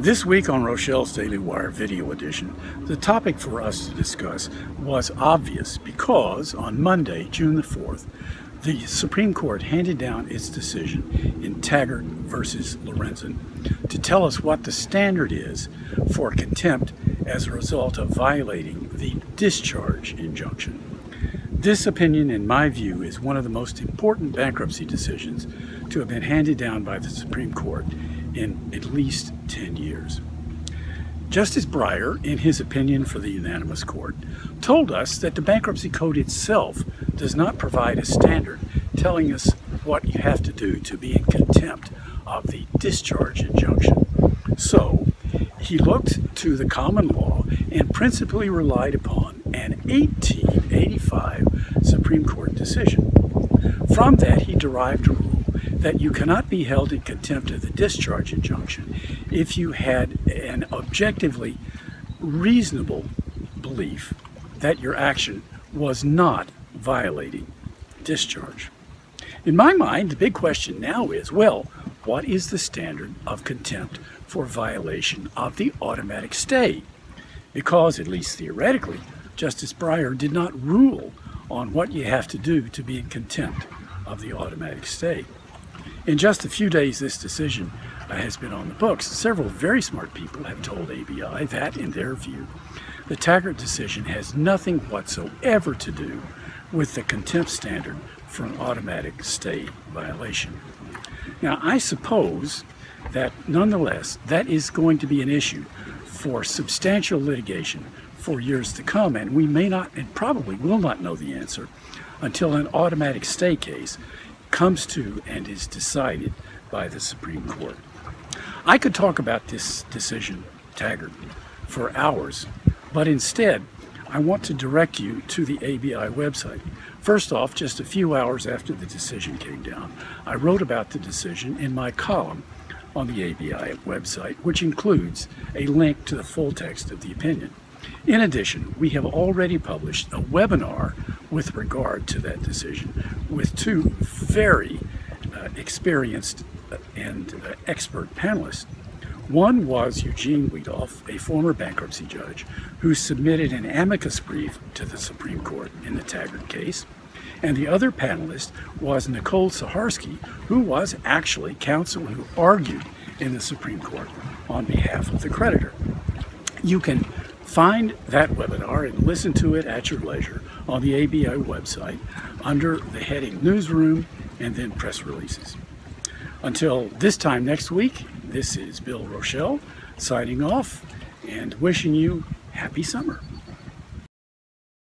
This week on Rochelle's Daily Wire Video Edition, the topic for us to discuss was obvious because on Monday, June the 4th, the Supreme Court handed down its decision in Taggart versus Lorenzen to tell us what the standard is for contempt as a result of violating the discharge injunction. This opinion, in my view, is one of the most important bankruptcy decisions to have been handed down by the Supreme Court in at least 10 years. Justice Breyer, in his opinion for the unanimous court, told us that the Bankruptcy Code itself does not provide a standard telling us what you have to do to be in contempt of the discharge injunction. So, he looked to the common law and principally relied upon an 1885 Supreme Court decision. From that, he derived a rule that you cannot be held in contempt of the discharge injunction if you had an objectively reasonable belief that your action was not violating discharge. In my mind, the big question now is, well, what is the standard of contempt for violation of the automatic stay? Because, at least theoretically, Justice Breyer did not rule on what you have to do to be in contempt of the automatic stay. In just a few days, this decision has been on the books. Several very smart people have told ABI that, in their view, the Taggart decision has nothing whatsoever to do with the contempt standard for an automatic stay violation. Now, I suppose that, nonetheless, that is going to be an issue for substantial litigation for years to come, and we may not, and probably will not know the answer until an automatic stay case comes to and is decided by the Supreme Court. I could talk about this decision, Taggart, for hours, but instead I want to direct you to the ABI website. First off, just a few hours after the decision came down, I wrote about the decision in my column on the ABI website, which includes a link to the full text of the opinion. In addition, we have already published a webinar with regard to that decision with two very experienced and expert panelists. One was Eugene Wedoff, a former bankruptcy judge who submitted an amicus brief to the Supreme Court in the Taggart case. And the other panelist was Nicole Saharsky, who was actually counsel who argued in the Supreme Court on behalf of the creditor. You can find that webinar and listen to it at your leisure on the ABI website under the heading Newsroom and then Press Releases. Until this time next week, this is Bill Rochelle signing off and wishing you happy summer.